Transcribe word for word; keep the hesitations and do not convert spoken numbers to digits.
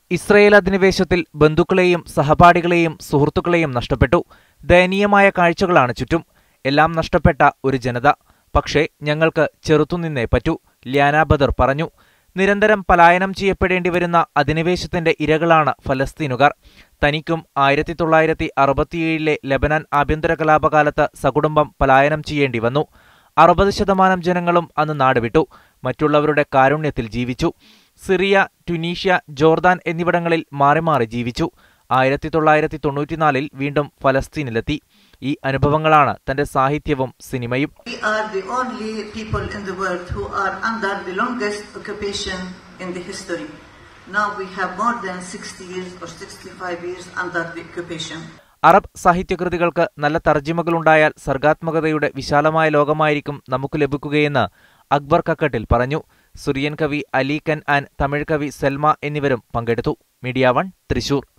Israel അധിനിവേശത്തിൽ ബന്ധുക്കളെയും സഹപാഠികളെയും സുഹൃത്തുക്കളെയും നഷ്ടപ്പെട്ടു. ദയനീയമായ കാഴ്ചകളാണ് ചുറ്റും. എല്ലാം നഷ്ടപ്പെട്ട ഒരു ജനത. പക്ഷേ ഞങ്ങൾക്ക് ചെറുത്തുനിന്നേ പറ്റൂ, ലിയാന ബദർ പറഞ്ഞു. നിരന്തരം പലായനം ചെയ്യപ്പെടേണ്ടി വരുന്ന അധിനിവേശത്തിന്റെ ഇരകളാണ് ഫലസ്തീനുകാർ. തനിക്കും ആയിരത്തി തൊള്ളായിരത്തി അറുപത്തിയേഴിലെ ലബനാൻ ആഭ്യന്തര കലാപകാലത്ത് സകുടുംബം പലായനം ചെയ്യേണ്ടി വന്നു. അറുപത് ശതമാനം ജനങ്ങളും അന്ന് നാടുവിട്ടു. മറ്റുള്ളവരുടെ കാരുണ്യത്തിൽ ജീവിച്ചു. സിറിയ, ട്യുണീഷ്യ, ജോർദാൻ എന്നിവിടങ്ങളിൽ മാറി മാറി ജീവിച്ചു. ആയിരത്തി തൊള്ളായിരത്തി തൊണ്ണൂറ്റിനാലിൽ വീണ്ടും ഫലസ്തീനിലെത്തി. ഈ അനുഭവങ്ങളാണ് തന്റെ സാഹിത്യവും സിനിമയും. അറബ് സാഹിത്യകൃതികൾക്ക് നല്ല തർജിമകളുണ്ടായാൽ സർഗാത്മകതയുടെ വിശാലമായ ലോകമായിരിക്കും നമുക്ക് ലഭിക്കുകയെന്ന് അക്ബർ കക്കട്ടിൽ പറഞ്ഞു. സിറിയൻ കവി അലി കൻ ആൻ, തമിഴ് കവി സെൽമ എന്നിവരും പങ്കെടുത്തു. Media one, Thrissur.